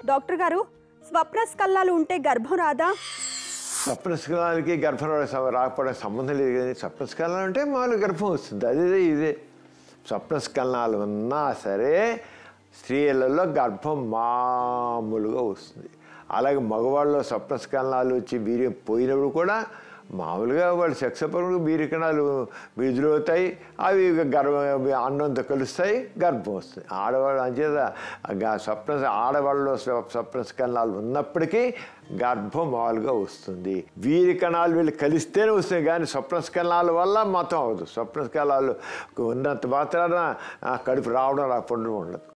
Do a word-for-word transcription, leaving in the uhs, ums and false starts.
Doctor గారు స్వప్న స్కలనాలు ఉంటే గర్భం రాదా? స్వప్న స్కలనాలకి గర్భం రాకపోవడం సంబంధం లేదు కానీ స్వప్న స్కలనాలు అంటే మామూలు గర్భం వస్తుంది. అదే ఇదే స్వప్న స్కలనాలు ఉన్నా సరే స్త్రీలలో గర్భం మామూలుగా వస్తుంది. అలాగే మగవాళ్ళలో స్వప్న స్కలనాలు వచ్చి వీర్యం పోయినప్పుడు కూడా మామూలుగా వాళ్ళు సెక్స్ పరంగా వీరికణాలు విడుదలవుతాయి. అవి గర్భ అన్నంతో కలుస్తాయి, గర్భం వస్తుంది. ఆడవాళ్ళు అంచేత స్వప్న ఆడవాళ్ళలో స్వప్న స్కలనాలు ఉన్నప్పటికీ గర్భం మామూలుగా వస్తుంది. వీరికణాలు వీళ్ళు కలిస్తేనే వస్తుంది కానీ స్వప్న స్కలనాల వల్ల మొత్తం అవ్వదు. స్వప్న స్కలనాలు ఉన్నంత మాత్రాన కడుపు రావడం రాకుండా ఉండదు.